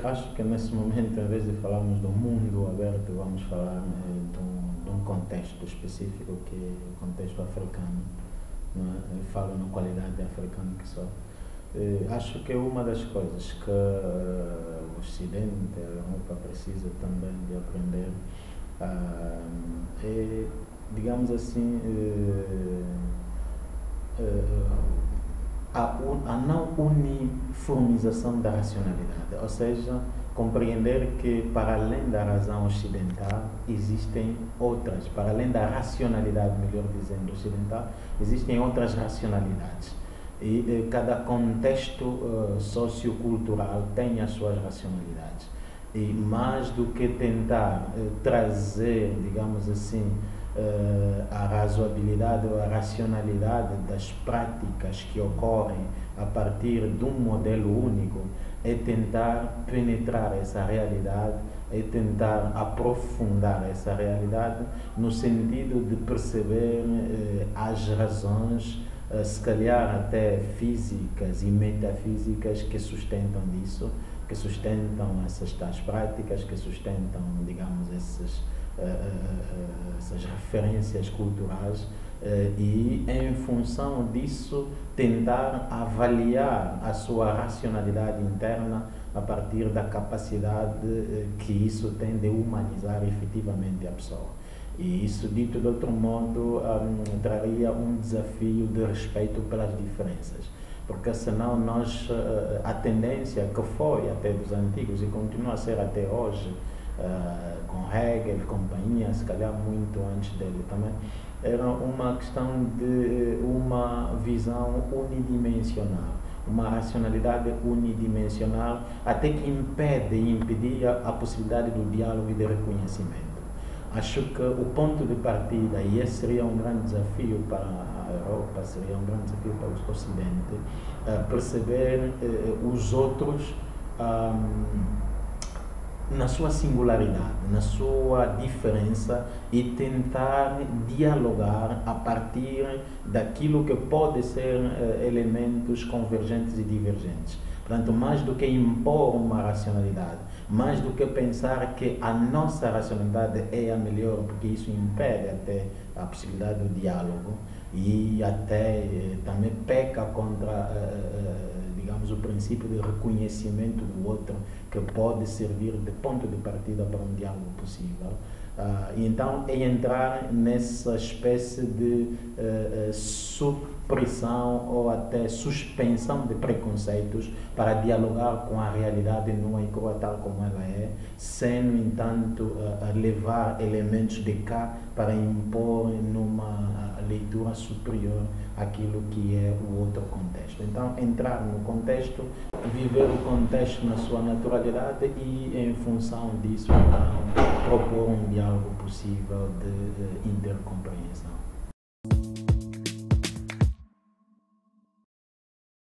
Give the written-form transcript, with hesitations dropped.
Acho que nesse momento, em vez de falarmos do mundo aberto, vamos falar de um contexto específico, que é o contexto africano. Não é? Eu falo na qualidade de africano que sou. Acho que uma das coisas que o Ocidente, a Europa, precisa também de aprender é, digamos assim, a não uniformização da racionalidade, ou seja, compreender que para além da razão ocidental existem outras, para além da racionalidade, melhor dizendo, ocidental, existem outras racionalidades. E cada contexto sociocultural tem as suas racionalidades. E mais do que tentar trazer, digamos assim, a razoabilidade ou a racionalidade das práticas que ocorrem a partir de um modelo único, é tentar penetrar essa realidade, é tentar aprofundar essa realidade no sentido de perceber as razões, se calhar até físicas e metafísicas, que sustentam isso, que sustentam essas tais práticas, que sustentam, digamos, essas referências culturais, e em função disso tentar avaliar a sua racionalidade interna a partir da capacidade que isso tem de humanizar efetivamente a pessoa. E isso, dito de outro modo, traria um desafio de respeito pelas diferenças, porque senão nós, a tendência que foi até dos antigos e continua a ser até hoje, com Hegel e companhia, se calhar muito antes dele também, era uma questão de uma visão unidimensional, uma racionalidade unidimensional, até que impede e impedia a possibilidade do diálogo e do reconhecimento. Acho que o ponto de partida, e esse seria um grande desafio para a Europa, seria um grande desafio para o Ocidente, perceber os outros na sua singularidade, na sua diferença, e tentar dialogar a partir daquilo que pode ser elementos convergentes e divergentes. Portanto, mais do que impor uma racionalidade, mais do que pensar que a nossa racionalidade é a melhor, porque isso impede até a possibilidade do diálogo e até também peca contra, digamos, o princípio de reconhecimento do outro, que pode servir de ponto de partida para um diálogo possível. E então é entrar nessa espécie de supressão ou até suspensão de preconceitos para dialogar com a realidade nua e crua tal como ela é, sem, no entanto, levar elementos de cá para impor numa leitura superior aquilo que é o outro contexto. Então, entrar no contexto, viver o contexto na sua naturalidade e, em função disso, então, propor um diálogo possível de intercompreensão.